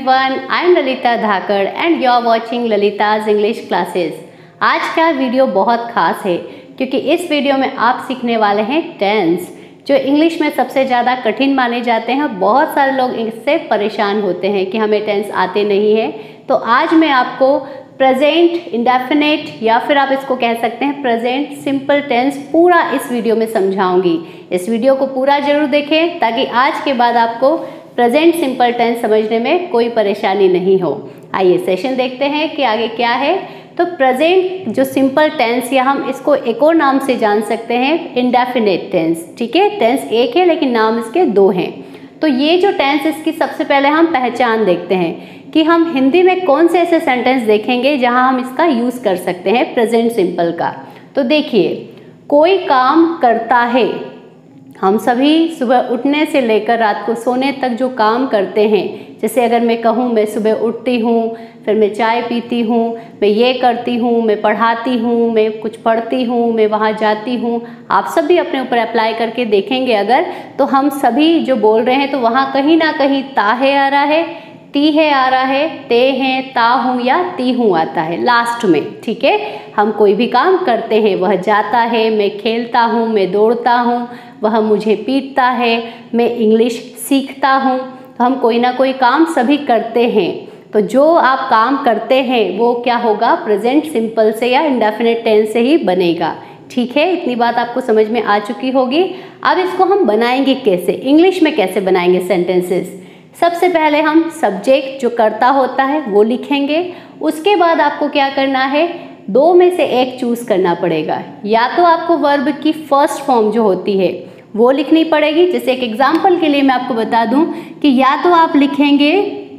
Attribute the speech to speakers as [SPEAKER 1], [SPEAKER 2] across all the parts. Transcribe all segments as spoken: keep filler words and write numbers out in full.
[SPEAKER 1] everyone, I am Lalita Dhakar and you are watching Lalita's English Classes। आज का video बहुत ख़ास है क्योंकि इस वीडियो में आप सीखने वाले हैं टेंस, जो इंग्लिश में सबसे ज़्यादा कठिन माने जाते हैं। बहुत सारे लोग इससे परेशान होते हैं कि हमें टेंस आते नहीं है। तो आज मैं आपको प्रेजेंट इंडेफिनिट या फिर आप इसको कह सकते हैं प्रेजेंट सिंपल टेंस पूरा इस वीडियो में समझाऊंगी। इस वीडियो को पूरा ज़रूर देखें ताकि आज के बाद आपको प्रेजेंट सिंपल टेंस समझने में कोई परेशानी नहीं हो। आइए सेशन देखते हैं कि आगे क्या है। तो प्रेजेंट जो सिंपल टेंस या हम इसको एक और नाम से जान सकते हैं इंडेफिनिट टेंस। ठीक है, टेंस एक है लेकिन नाम इसके दो हैं। तो ये जो टेंस इसकी सबसे पहले हम पहचान देखते हैं कि हम हिंदी में कौन से ऐसे सेंटेंस देखेंगे जहां हम इसका यूज़ कर सकते हैं प्रेजेंट सिंपल का। तो देखिए, कोई काम करता है, हम सभी सुबह उठने से लेकर रात को सोने तक जो काम करते हैं, जैसे अगर मैं कहूँ मैं सुबह उठती हूँ, फिर मैं चाय पीती हूँ, मैं ये करती हूँ, मैं पढ़ाती हूँ, मैं कुछ पढ़ती हूँ, मैं वहाँ जाती हूँ। आप सभी अपने ऊपर अप्लाई करके देखेंगे अगर, तो हम सभी जो बोल रहे हैं तो वहाँ कहीं ना कहीं ता है आ रहा है, ती है आ रहा है, ते हैं, ता हूँ या ती हूँ आता है लास्ट में। ठीक है, हम कोई भी काम करते हैं, वह जाता है, मैं खेलता हूँ, मैं दौड़ता हूँ, वह मुझे पीटता है, मैं इंग्लिश सीखता हूँ। तो हम कोई ना कोई काम सभी करते हैं। तो जो आप काम करते हैं वो क्या होगा, प्रेजेंट सिंपल से या इंडेफिनिट टेंस से ही बनेगा। ठीक है, इतनी बात आपको समझ में आ चुकी होगी। अब इसको हम बनाएंगे कैसे, इंग्लिश में कैसे बनाएंगे सेंटेंसेस। सबसे पहले हम सब्जेक्ट जो करता होता है वो लिखेंगे। उसके बाद आपको क्या करना है, दो में से एक चूज़ करना पड़ेगा। या तो आपको वर्ब की फर्स्ट फॉर्म जो होती है वो लिखनी पड़ेगी। जैसे एक एग्जांपल के लिए मैं आपको बता दूं कि या तो आप लिखेंगे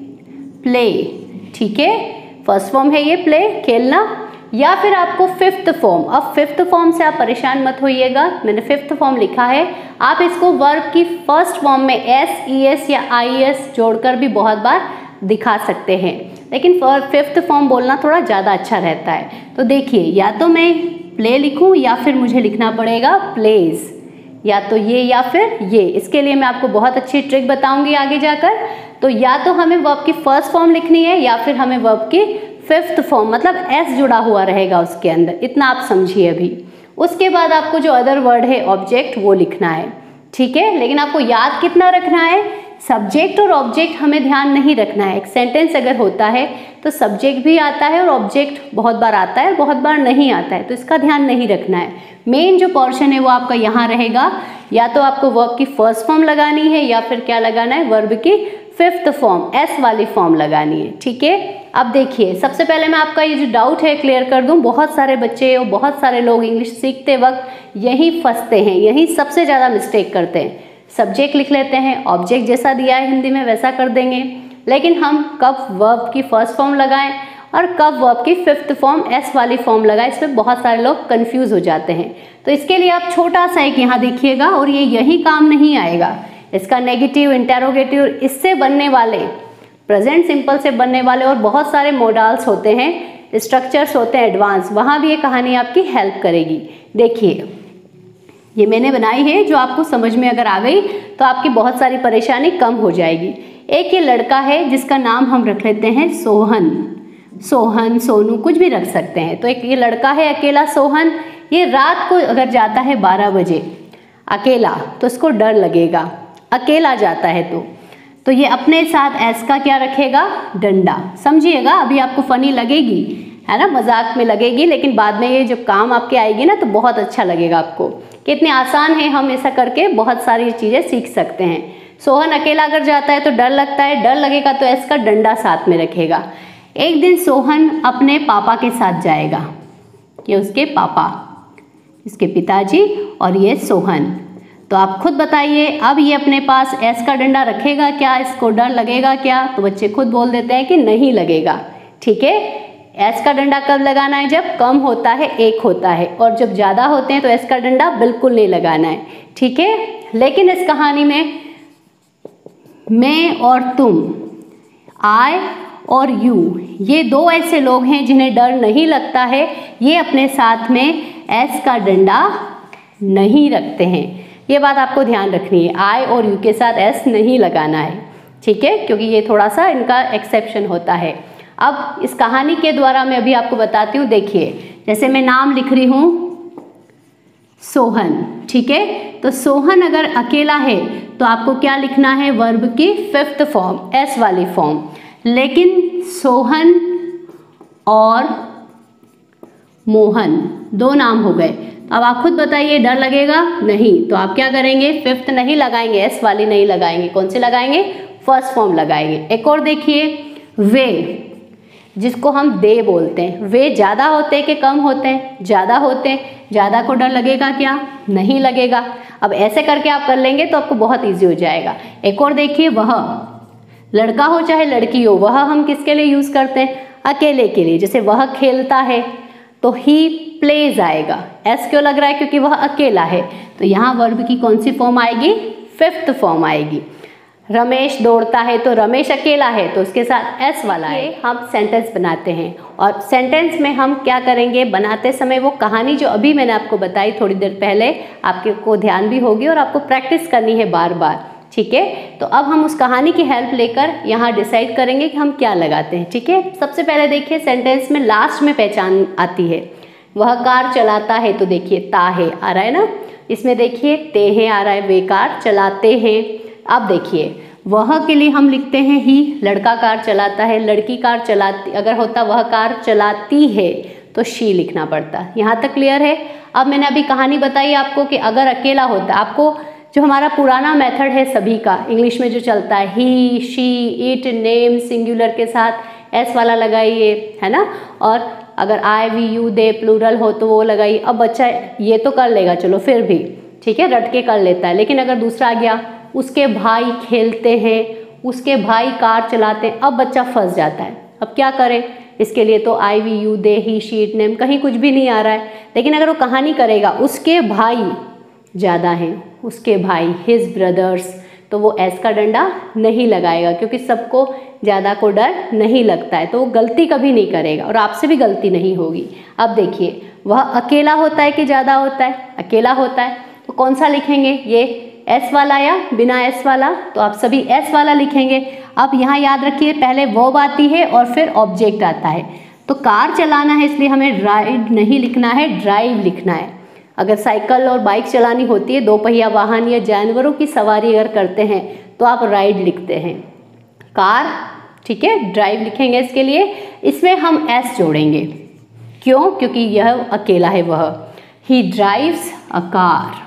[SPEAKER 1] प्ले, ठीक है, फर्स्ट फॉर्म है ये प्ले, खेलना, या फिर आपको फिफ्थ फॉर्म। अब फिफ्थ फॉर्म से आप परेशान मत होइएगा, मैंने फिफ्थ फॉर्म लिखा है। आप इसको वर्ब की फर्स्ट फॉर्म में एस ई एस या आई एस जोड़कर भी बहुत बार दिखा सकते हैं, लेकिन फिफ्थ फॉर्म बोलना थोड़ा ज़्यादा अच्छा रहता है। तो देखिए, या तो मैं प्ले लिखूं या फिर मुझे लिखना पड़ेगा प्लेज, या तो ये या फिर ये। इसके लिए मैं आपको बहुत अच्छी ट्रिक बताऊंगी आगे जाकर। तो या तो हमें वर्ब की फर्स्ट फॉर्म लिखनी है या फिर हमें वर्ब की फिफ्थ फॉर्म, मतलब एस जुड़ा हुआ रहेगा उसके अंदर, इतना आप समझिए अभी। उसके बाद आपको जो अदर वर्ड है ऑब्जेक्ट वो लिखना है। ठीक है, लेकिन आपको याद कितना रखना है, सब्जेक्ट और ऑब्जेक्ट हमें ध्यान नहीं रखना है। एक सेंटेंस अगर होता है तो सब्जेक्ट भी आता है और ऑब्जेक्ट बहुत बार आता है, बहुत बार नहीं आता है, तो इसका ध्यान नहीं रखना है। मेन जो पोर्शन है वो आपका यहाँ रहेगा। या तो आपको वर्ब की फर्स्ट फॉर्म लगानी है या फिर क्या लगाना है, वर्ब की फिफ्थ फॉर्म, एस वाली फॉर्म लगानी है। ठीक है, अब देखिए, सबसे पहले मैं आपका ये जो डाउट है क्लियर कर दूं। बहुत सारे बच्चे और बहुत सारे लोग इंग्लिश सीखते वक्त यही फंसते हैं, यही सबसे ज़्यादा मिस्टेक करते हैं। सब्जेक्ट लिख लेते हैं, ऑब्जेक्ट जैसा दिया है हिंदी में वैसा कर देंगे, लेकिन हम कब वर्ब की फर्स्ट फॉर्म लगाएं और कब वर्ब की फिफ्थ फॉर्म एस वाली फॉर्म लगाएं, इसमें बहुत सारे लोग कंफ्यूज हो जाते हैं। तो इसके लिए आप छोटा सा एक यहाँ देखिएगा, और ये यही काम नहीं आएगा, इसका नेगेटिव, इंटेरोगेटिव, इससे बनने वाले, प्रेजेंट सिंपल से बनने वाले और बहुत सारे मॉडल्स होते हैं, स्ट्रक्चर्स होते हैं एडवांस, वहाँ भी ये कहानी आपकी हेल्प करेगी। देखिए, ये मैंने बनाई है, जो आपको समझ में अगर आ गई तो आपकी बहुत सारी परेशानी कम हो जाएगी। एक ये लड़का है जिसका नाम हम रख लेते हैं सोहन, सोहन, सोनू, कुछ भी रख सकते हैं। तो एक ये लड़का है अकेला सोहन, ये रात को अगर जाता है बारह बजे अकेला तो इसको डर लगेगा, अकेला जाता है तो तो ये अपने साथ एस का क्या रखेगा, डंडा। समझिएगा, अभी आपको फनी लगेगी, है ना, मजाक में लगेगी, लेकिन बाद में ये जब काम आपके आएगी ना तो बहुत अच्छा लगेगा आपको कि इतने आसान है, हम ऐसा करके बहुत सारी चीज़ें सीख सकते हैं। सोहन अकेला अगर जाता है तो डर लगता है, डर लगेगा तो एस का डंडा साथ में रखेगा। एक दिन सोहन अपने पापा के साथ जाएगा, ये उसके पापा, इसके पिताजी, और ये सोहन। तो आप खुद बताइए, अब ये अपने पास एस का डंडा रखेगा क्या, इसको डर लगेगा क्या? तो बच्चे खुद बोल देते हैं कि नहीं लगेगा। ठीक है, एस का डंडा कब लगाना है, जब कम होता है, एक होता है, और जब ज़्यादा होते हैं तो एस का डंडा बिल्कुल नहीं लगाना है। ठीक है, लेकिन इस कहानी में मैं और तुम, आई और यू, ये दो ऐसे लोग हैं जिन्हें डर नहीं लगता है, ये अपने साथ में एस का डंडा नहीं रखते हैं। ये बात आपको ध्यान रखनी है, आई और यू के साथ एस नहीं लगाना है। ठीक है, क्योंकि ये थोड़ा सा इनका एक्सेप्शन होता है। अब इस कहानी के द्वारा मैं अभी आपको बताती हूँ। देखिए, जैसे मैं नाम लिख रही हूँ सोहन, ठीक है, तो सोहन अगर अकेला है तो आपको क्या लिखना है, वर्ब की फिफ्थ फॉर्म, एस वाली फॉर्म। लेकिन सोहन और मोहन दो नाम हो गए, अब आप खुद बताइए डर लगेगा? नहीं, तो आप क्या करेंगे, फिफ्थ नहीं लगाएंगे, एस वाली नहीं लगाएंगे, कौन से लगाएंगे, फर्स्ट फॉर्म लगाएंगे। एक और देखिए, वे, जिसको हम दे बोलते हैं, वे ज़्यादा होते हैं कि कम होते हैं, ज़्यादा होते हैं, ज़्यादा को डर लगेगा क्या, नहीं लगेगा। अब ऐसे करके आप कर लेंगे तो आपको बहुत ईजी हो जाएगा। एक और देखिए, वह, लड़का हो चाहे लड़की हो, वह हम किसके लिए यूज़ करते हैं, अकेले के लिए। जैसे वह खेलता है तो ही प्लेज आएगा, एस क्यों लग रहा है, क्योंकि वह अकेला है, तो यहाँ वर्ब की कौन सी फॉर्म आएगी, फिफ्थ फॉर्म आएगी। रमेश दौड़ता है तो रमेश अकेला है तो उसके साथ एस वाला है। हम सेंटेंस बनाते हैं और सेंटेंस में हम क्या करेंगे, बनाते समय वो कहानी जो अभी मैंने आपको बताई थोड़ी देर पहले, आपके को ध्यान भी होगी और आपको प्रैक्टिस करनी है बार बार, ठीक है। तो अब हम उस कहानी की हेल्प लेकर यहाँ डिसाइड करेंगे कि हम क्या लगाते हैं, ठीक है। सबसे पहले देखिए, सेंटेंस में लास्ट में पहचान आती है। वह कार चलाता है तो देखिए ता है आ रहा है ना, इसमें देखिए ते है आ रहा है, वे कार चलाते हैं। अब देखिए, वह के लिए हम लिखते हैं ही, लड़का कार चलाता है, लड़की कार चलाती, अगर होता वह कार चलाती है तो शी लिखना पड़ता। यहाँ तक क्लियर है। अब मैंने अभी कहानी बताई आपको कि अगर अकेला होता, आपको जो हमारा पुराना मेथड है सभी का इंग्लिश में जो चलता है, he, she, it, name, singular के साथ एस वाला लगाइए, है ना, और अगर I, we, you, they plural हो तो वो लगाइए। अब बच्चा ये तो कर लेगा, चलो फिर भी ठीक है, रट के कर लेता है। लेकिन अगर दूसरा आ गया, उसके भाई खेलते हैं, उसके भाई कार चलाते हैं, अब बच्चा फंस जाता है। अब क्या करें, इसके लिए तो I, we, you, they, he, she, it, name, कहीं कुछ भी नहीं आ रहा है। लेकिन अगर वो कहानी करेगा, उसके भाई ज़्यादा हैं, उसके भाई, हिज ब्रदर्स, तो वो एस का डंडा नहीं लगाएगा, क्योंकि सबको ज़्यादा को डर नहीं लगता है, तो वो गलती कभी नहीं करेगा और आपसे भी गलती नहीं होगी। अब देखिए, वह अकेला होता है कि ज़्यादा होता है, अकेला होता है, तो कौन सा लिखेंगे, ये एस वाला या बिना एस वाला, तो आप सभी एस वाला लिखेंगे। अब यहाँ याद रखिए, पहले वर्ब आती है और फिर ऑब्जेक्ट आता है। तो कार चलाना है इसलिए हमें राइड नहीं लिखना है, ड्राइव लिखना है। अगर साइकिल और बाइक चलानी होती है, दो पहिया वाहन या जानवरों की सवारी अगर करते हैं तो आप राइड लिखते हैं, कार, ठीक है, ड्राइव लिखेंगे इसके लिए। इसमें हम एस जोड़ेंगे, क्यों, क्योंकि यह अकेला है वह। ही ड्राइव्स अ कार,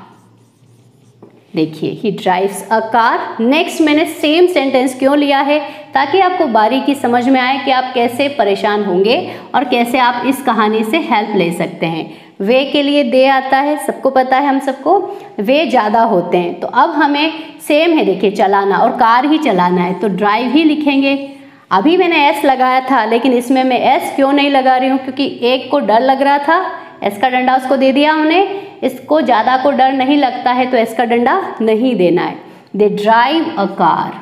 [SPEAKER 1] देखिए he drives a car. Next मैंने सेम सेंटेंस क्यों लिया है, ताकि आपको बारीकी समझ में आए कि आप कैसे परेशान होंगे और कैसे आप इस कहानी से हेल्प ले सकते हैं। वे के लिए दे आता है, सबको पता है, हम सबको वे ज़्यादा होते हैं, तो अब हमें सेम है, देखिए चलाना और कार ही चलाना है तो ड्राइव ही लिखेंगे। अभी मैंने एस लगाया था, लेकिन इसमें मैं एस क्यों नहीं लगा रही हूँ, क्योंकि एक को डर लग रहा था, एस का डंडा उसको दे दिया हमने, इसको ज़्यादा को डर नहीं लगता है तो एस का डंडा नहीं देना है। दे ड्राइव अ कार,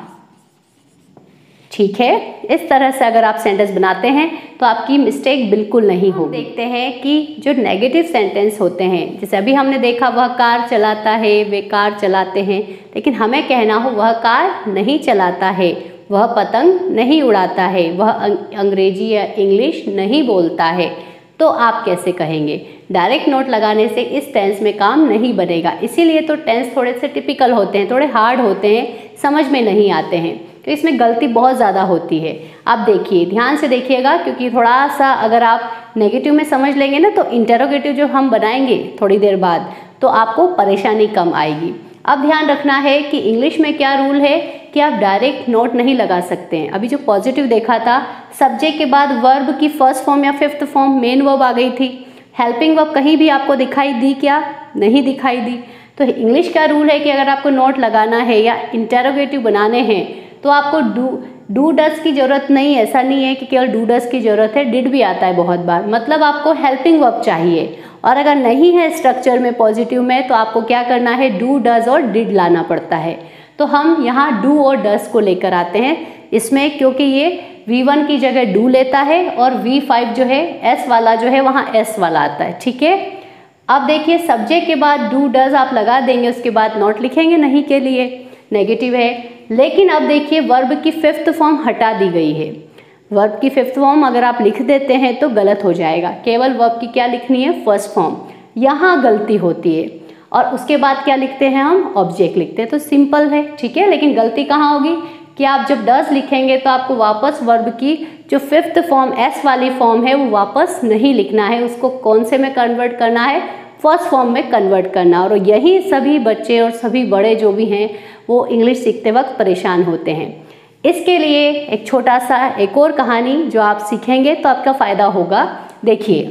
[SPEAKER 1] ठीक है। इस तरह से अगर आप सेंटेंस बनाते हैं तो आपकी मिस्टेक बिल्कुल नहीं होगी। देखते हैं कि जो नेगेटिव सेंटेंस होते हैं, जैसे अभी हमने देखा वह कार चलाता है, वे कार चलाते हैं, लेकिन हमें कहना हो वह कार नहीं चलाता है, वह पतंग नहीं उड़ाता है, वह अंग्रेजी या इंग्लिश नहीं बोलता है, तो आप कैसे कहेंगे। डायरेक्ट नोट लगाने से इस टेंस में काम नहीं बनेगा, इसीलिए तो टेंस थोड़े से टिपिकल होते हैं, थोड़े हार्ड होते हैं, समझ में नहीं आते हैं, तो इसमें गलती बहुत ज़्यादा होती है। आप देखिए, ध्यान से देखिएगा, क्योंकि थोड़ा सा अगर आप नेगेटिव में समझ लेंगे ना, तो इंटरोगेटिव जो हम बनाएंगे थोड़ी देर बाद, तो आपको परेशानी कम आएगी। अब ध्यान रखना है कि इंग्लिश में क्या रूल है कि आप डायरेक्ट नोट नहीं लगा सकते हैं। अभी जो पॉजिटिव देखा था, सब्जेक्ट के बाद वर्ब की फर्स्ट फॉर्म या फिफ्थ फॉर्म मेन वर्ब आ गई थी। हेल्पिंग वर्ब कहीं भी आपको दिखाई दी क्या, नहीं दिखाई दी। तो इंग्लिश का रूल है कि अगर आपको नोट लगाना है या इंटरोगेटिव बनाने हैं तो आपको डू डू डस की ज़रूरत नहीं, ऐसा नहीं है कि केवल डू डस की ज़रूरत है, डिड भी आता है बहुत बार, मतलब आपको हेल्पिंग वर्ब चाहिए। और अगर नहीं है स्ट्रक्चर में पॉजिटिव में, तो आपको क्या करना है, डू डज और डिड लाना पड़ता है। तो हम यहाँ डू और डस को लेकर आते हैं इसमें, क्योंकि ये वी वन की जगह डू लेता है और वी फाइव जो है एस वाला जो है वहाँ एस वाला आता है, ठीक है। अब देखिए, सब्जेक्ट के बाद डू डज आप लगा देंगे, उसके बाद नॉट लिखेंगे नहीं के लिए, नेगेटिव है। लेकिन अब देखिए वर्ब की फिफ्थ फॉर्म हटा दी गई है। वर्ब की फिफ्थ फॉर्म अगर आप लिख देते हैं तो गलत हो जाएगा, केवल वर्ब की क्या लिखनी है, फर्स्ट फॉर्म। यहाँ गलती होती है और उसके बाद क्या लिखते हैं हम, ऑब्जेक्ट लिखते हैं। तो सिंपल है, ठीक है। लेकिन गलती कहाँ होगी कि आप जब डज लिखेंगे तो आपको वापस वर्ब की जो फिफ्थ फॉर्म एस वाली फॉर्म है वो वापस नहीं लिखना है, उसको कौन से में कन्वर्ट करना है, फर्स्ट फॉर्म में कन्वर्ट करना। और यही सभी बच्चे और सभी बड़े जो भी हैं वो इंग्लिश सीखते वक्त परेशान होते हैं। इसके लिए एक छोटा सा एक और कहानी जो आप सीखेंगे तो आपका फ़ायदा होगा। देखिए,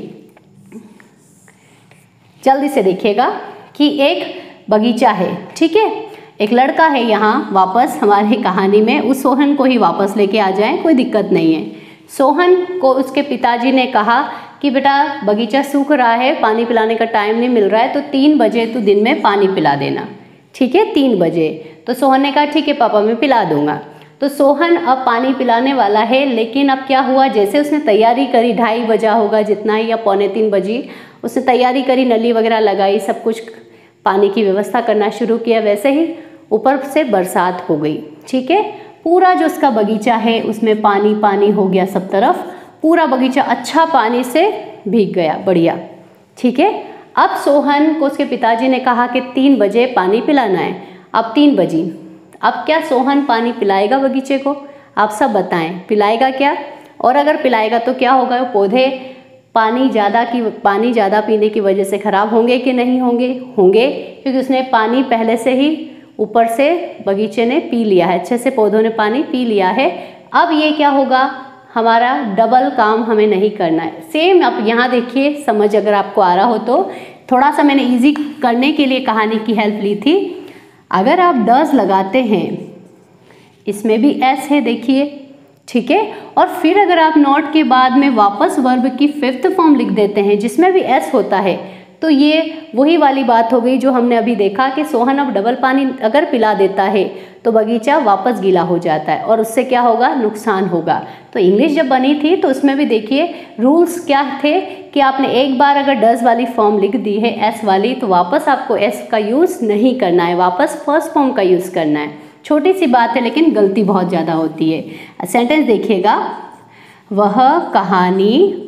[SPEAKER 1] जल्दी से देखिएगा कि एक बगीचा है, ठीक है। एक लड़का है यहाँ, वापस हमारी कहानी में उस सोहन को ही वापस लेके आ जाएं, कोई दिक्कत नहीं है। सोहन को उसके पिताजी ने कहा कि बेटा बगीचा सूख रहा है, पानी पिलाने का टाइम नहीं मिल रहा है, तो तीन बजे तू दिन में पानी पिला देना, ठीक है, तीन बजे। तो सोहन ने कहा ठीक है पापा मैं पिला दूंगा। तो सोहन अब पानी पिलाने वाला है, लेकिन अब क्या हुआ, जैसे उसने तैयारी करी, ढाई बजा होगा जितना ही या पौने तीन बजी, उसने तैयारी करी, नली वगैरह लगाई, सब कुछ पानी की व्यवस्था करना शुरू किया, वैसे ही ऊपर से बरसात हो गई, ठीक है। पूरा जो उसका बगीचा है उसमें पानी पानी हो गया, सब तरफ पूरा बगीचा अच्छा पानी से भीग गया, बढ़िया, ठीक है। अब सोहन को उसके पिताजी ने कहा कि तीन बजे पानी पिलाना है। अब तीन बजी, अब क्या सोहन पानी पिलाएगा बगीचे को, आप सब बताएं, पिलाएगा क्या? और अगर पिलाएगा तो क्या होगा, पौधे पानी ज़्यादा की पानी ज़्यादा पीने की वजह से ख़राब होंगे कि नहीं होंगे? होंगे, क्योंकि उसने पानी पहले से ही ऊपर से बगीचे ने पी लिया है, अच्छे से पौधों ने पानी पी लिया है। अब ये क्या होगा, हमारा डबल काम हमें नहीं करना है। सेम आप यहाँ देखिए, समझ अगर आपको आ रहा हो तो, थोड़ा सा मैंने इजी करने के लिए कहानी की हेल्प ली थी। अगर आप डज लगाते हैं, इसमें भी एस है देखिए, ठीक है, और फिर अगर आप नॉट के बाद में वापस वर्ब की फिफ्थ फॉर्म लिख देते हैं जिसमें भी एस होता है, तो ये वही वाली बात हो गई जो हमने अभी देखा कि सोहन अब डबल पानी अगर पिला देता है तो बगीचा वापस गीला हो जाता है और उससे क्या होगा, नुकसान होगा। तो इंग्लिश जब बनी थी तो उसमें भी देखिए रूल्स क्या थे कि आपने एक बार अगर डज वाली फॉर्म लिख दी है एस वाली, तो वापस आपको एस का यूज़ नहीं करना है, वापस फर्स्ट फॉर्म का यूज़ करना है। छोटी सी बात है लेकिन गलती बहुत ज़्यादा होती है। सेंटेंस देखिएगा, वह कहानी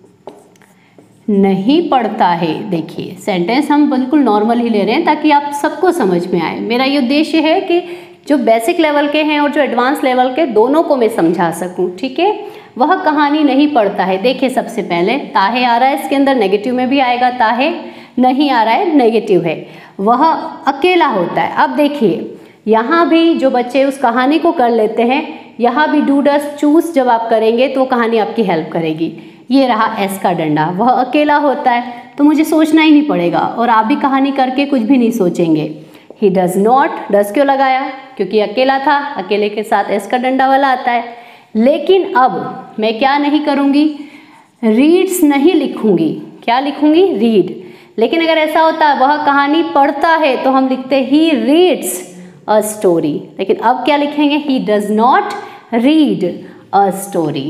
[SPEAKER 1] नहीं पढ़ता है। देखिए सेंटेंस हम बिल्कुल नॉर्मल ही ले रहे हैं ताकि आप सबको समझ में आए। मेरा ये उद्देश्य है कि जो बेसिक लेवल के हैं और जो एडवांस लेवल के, दोनों को मैं समझा सकूं, ठीक है। वह कहानी नहीं पढ़ता है, देखिए सबसे पहले ताहे आ रहा है, इसके अंदर नेगेटिव में भी आएगा, ताहे नहीं आ रहा है, नेगेटिव है। वह अकेला होता है। अब देखिए यहाँ भी जो बच्चे उस कहानी को कर लेते हैं, यहाँ भी डू डज चूज जब आप करेंगे तो वो कहानी आपकी हेल्प करेगी। ये रहा एस का डंडा, वह अकेला होता है, तो मुझे सोचना ही नहीं पड़ेगा और आप भी कहानी करके कुछ भी नहीं सोचेंगे। ही डज नॉट, डज क्यों लगाया, क्योंकि अकेला था, अकेले के साथ एस का डंडा वाला आता है। लेकिन अब मैं क्या नहीं करूँगी, रीड्स नहीं लिखूँगी, क्या लिखूँगी, रीड। लेकिन अगर ऐसा होता है वह कहानी पढ़ता है तो हम लिखते ही रीड्स अ स्टोरी। लेकिन अब क्या लिखेंगे, he does not read a story.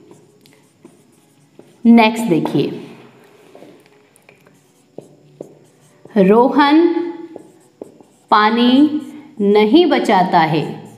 [SPEAKER 1] Next देखिए, रोहन पानी नहीं बचाता है,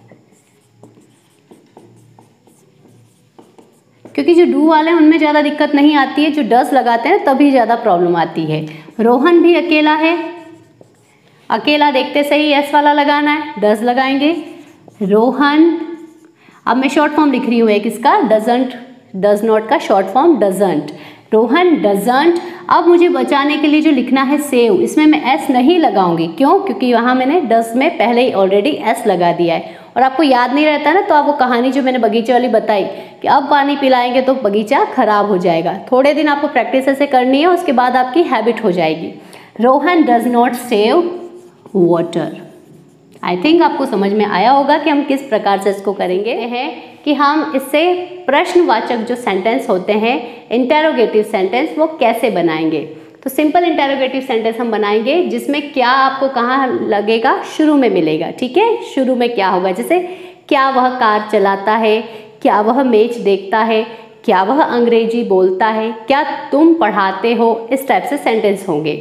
[SPEAKER 1] क्योंकि जो डू वाले हैं उनमें ज़्यादा दिक्कत नहीं आती है, जो डस लगाते हैं तभी ज़्यादा प्रॉब्लम आती है। रोहन भी अकेला है, अकेला देखते सही एस वाला लगाना है, डज लगाएंगे। रोहन, अब मैं शॉर्ट फॉर्म लिख रही हूँ एक इसका, डजंट, डज नॉट का short form doesn't. Rohan doesn't. अब मुझे बचाने के लिए जो लिखना है सेव, इसमें मैं एस नहीं लगाऊंगी, क्यों, क्योंकि वहाँ मैंने डज में पहले ही ऑलरेडी एस लगा दिया है और आपको याद नहीं रहता ना, तो आप वो कहानी जो मैंने बगीचे वाली बताई कि अब पानी पिलाएंगे तो बगीचा खराब हो जाएगा, थोड़े दिन आपको प्रैक्टिस ऐसे करनी है, उसके बाद आपकी हैबिट हो जाएगी। Rohan does not save water. I think आपको समझ में आया होगा कि हम किस प्रकार से इसको करेंगे हैं कि हम इससे प्रश्नवाचक जो सेंटेंस होते हैं, इंटेरोगेटिव सेंटेंस, वो कैसे बनाएंगे। तो सिंपल इंटेरोगेटिव सेंटेंस हम बनाएंगे जिसमें क्या आपको कहाँ लगेगा, शुरू में मिलेगा, ठीक है। शुरू में क्या होगा, जैसे क्या वह कार चलाता है, क्या वह मैच देखता है, क्या वह अंग्रेजी बोलता है, क्या तुम पढ़ाते हो, इस टाइप से सेंटेंस होंगे।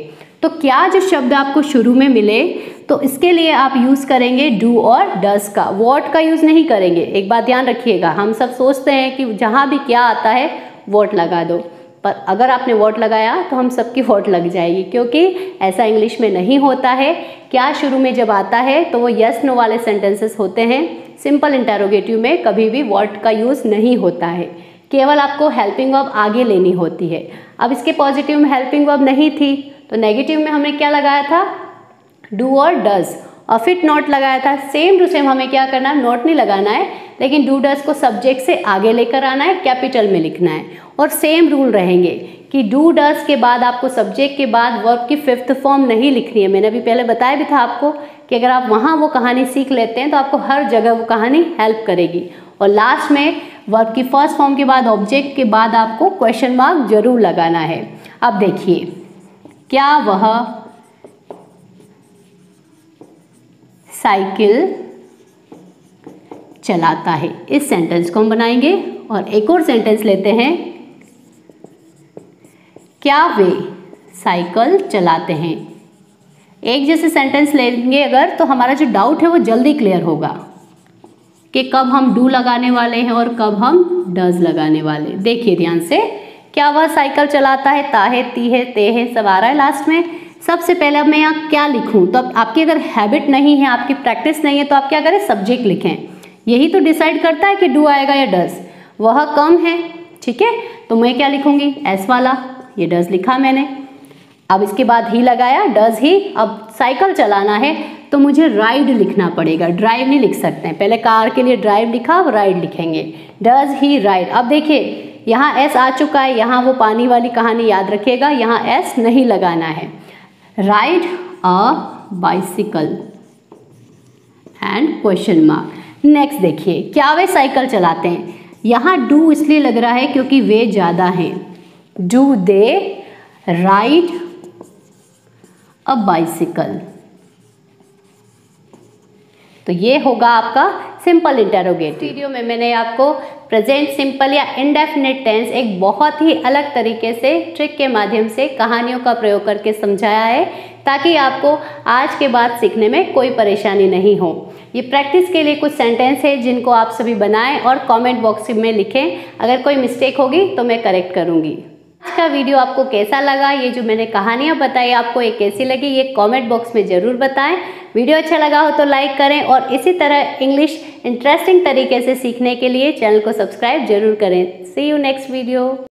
[SPEAKER 1] तो क्या जो शब्द आपको शुरू में मिले तो इसके लिए आप यूज़ करेंगे डू और डस का, वॉट का यूज़ नहीं करेंगे। एक बात ध्यान रखिएगा, हम सब सोचते हैं कि जहाँ भी क्या आता है वॉट लगा दो, पर अगर आपने वॉट लगाया तो हम सबकी वॉट लग जाएगी, क्योंकि ऐसा इंग्लिश में नहीं होता है। क्या शुरू में जब आता है तो वो यस नो वाले सेंटेंसेस होते हैं। सिंपल इंटरोगेटिव में कभी भी वॉट का यूज़ नहीं होता है, केवल आपको हेल्पिंग वर्ब आगे लेनी होती है। अब इसके पॉजिटिव में हेल्पिंग वर्ब नहीं थी तो नेगेटिव में हमने क्या लगाया था, डू और डज, और फिर नॉट लगाया था। सेम टू सेम हमें क्या करना है, नॉट नहीं लगाना है, लेकिन डू डज को सब्जेक्ट से आगे लेकर आना है, कैपिटल में लिखना है। और सेम रूल रहेंगे कि डू डज के बाद आपको सब्जेक्ट के बाद वर्ब की फिफ्थ फॉर्म नहीं लिखनी है। मैंने अभी पहले बताया भी था आपको कि अगर आप वहाँ वो कहानी सीख लेते हैं तो आपको हर जगह वो कहानी हेल्प करेगी। और लास्ट में वर्ब की फर्स्ट फॉर्म के बाद ऑब्जेक्ट के बाद आपको क्वेश्चन मार्क जरूर लगाना है। अब देखिए, क्या वह साइकिल चलाता है, इस सेंटेंस को हम बनाएंगे। और एक और सेंटेंस लेते हैं, क्या वे साइकिल चलाते हैं। एक जैसे सेंटेंस लेंगे अगर तो हमारा जो डाउट है वो जल्दी क्लियर होगा कि कब हम डू लगाने वाले हैं और कब हम डज लगाने वाले। देखिए ध्यान से, क्या वह साइकिल चलाता है, ता है, ती है, ते है, सब आ रहा है लास्ट में। सबसे पहले अब मैं यहाँ क्या लिखूँ, तो आपकी अगर हैबिट नहीं है, आपकी प्रैक्टिस नहीं है, तो आप क्या करें, सब्जेक्ट लिखें। यही तो डिसाइड करता है कि डू आएगा या डज। वह कम है, ठीक है, तो मैं क्या लिखूंगी, एस वाला, ये डज लिखा मैंने। अब इसके बाद ही लगाया, डज ही। अब साइकिल चलाना है तो मुझे राइड लिखना पड़ेगा, ड्राइव नहीं लिख सकते हैं। पहले कार के लिए ड्राइव लिखा, अब राइड लिखेंगे, डज ही राइड। अब देखिए यहाँ एस आ चुका है, यहाँ वो पानी वाली कहानी याद रखिएगा, यहाँ एस नहीं लगाना है। Ride a bicycle and question mark. Next देखिए, क्या वे साइकिल चलाते हैं। यहाँ डू इसलिए लग रहा है क्योंकि वे ज़्यादा हैं। Do they ride a bicycle, तो ये होगा आपका सिंपल इंटरोगेटिव। वीडियो में मैंने आपको प्रेजेंट सिंपल या इंडेफिनिट टेंस एक बहुत ही अलग तरीके से ट्रिक के माध्यम से कहानियों का प्रयोग करके समझाया है, ताकि आपको आज के बाद सीखने में कोई परेशानी नहीं हो। ये प्रैक्टिस के लिए कुछ सेंटेंस है जिनको आप सभी बनाएं और कमेंट बॉक्स में लिखें। अगर कोई मिस्टेक होगी तो मैं करेक्ट करूँगी। आज का वीडियो आपको कैसा लगा, ये जो मैंने कहानियाँ बताई आपको ये कैसी लगी, ये कमेंट बॉक्स में ज़रूर बताएं। वीडियो अच्छा लगा हो तो लाइक करें और इसी तरह इंग्लिश इंटरेस्टिंग तरीके से सीखने के लिए चैनल को सब्सक्राइब जरूर करें। See you next video.